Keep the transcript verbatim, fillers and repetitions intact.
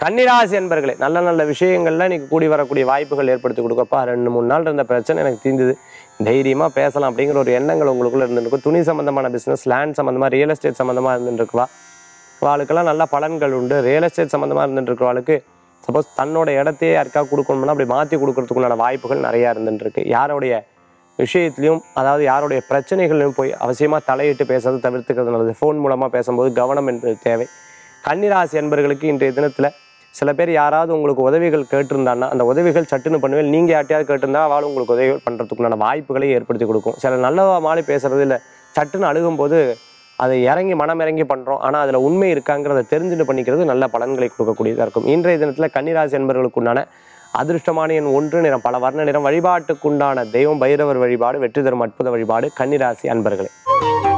கன்னிராசி என்பர்களே, நல்ல நல்ல விஷயங்கள்ல இன்னைக்கு கூடி வரக்கூடிய வாய்ப்புகள் ஏற்படுத்தி கொடுக்கப்பா. ரெண்டு மூணு நாள் இருந்த பிரச்சனை எனக்கு தீர்ந்தது, தைரியமா பேசலாம் அப்படிங்கிற ஒரு எண்ணங்கள் உங்களுக்குள்ள இருந்துருக்கும். துணி சம்பந்தமான பிசினஸ், லேண்ட் சம்பந்தமா, ரியல் எஸ்டேட் சம்பந்தமா இருந்துருக்குவா வாழ்க்கெல்லாம் நல்ல பலன்கள் உண்டு. ரியல் எஸ்டேட் சம்பந்தமா இருந்துட்டு வாழ்க்கை சப்போஸ் தன்னோட இடத்தையே யாருக்காக கொடுக்கணும்னா அப்படி மாற்றி கொடுக்கறதுக்குள்ளான வாய்ப்புகள் நிறையா இருந்துட்டு இருக்கு. யாருடைய விஷயத்துலையும், அதாவது யாருடைய பிரச்சனைகளையும் போய் அவசியமாக தலையிட்டு பேசுறது தவிர்த்துக்கிறது நல்லது. ஃபோன் மூலமாக பேசும்போது கவனம் என்பது தேவை. கன்னிராசி என்பர்களுக்கு இன்றைய தினத்தில் சில பேர் யாராவது உங்களுக்கு உதவிகள் கேட்டிருந்தாங்கன்னா அந்த உதவிகள் சட்டுன்னு பண்ணுவேன். நீங்கள் யார்ட்டையாவது கேட்டிருந்தா அவளும் உங்களுக்கு உதவிகள் பண்ணுறதுக்குண்டான வாய்ப்புகளை ஏற்படுத்தி கொடுக்கும். சில நல்லவா மாதிரி பேசுறது இல்லை, சட்டுன்னு அழுகும்போது அதை இறங்கி மனம் இறங்கி பண்ணுறோம், ஆனால் அதில் உண்மை இருக்காங்கிறத தெரிஞ்சுட்டு பண்ணிக்கிறது நல்ல பலன்களை கொடுக்கக்கூடியதாக இருக்கும். இன்றைய தினத்தில் கன்னிராசி என்பவர்களுக்குண்டான அதிர்ஷ்டமான எண் ஒன்று, நிறம் பல வர்ண நிறம். வழிபாட்டுக்குண்டான தெய்வம் பைரவர் வழிபாடு வெற்றி தரும் அற்புத வழிபாடு. கன்னிராசி அன்பர்களே.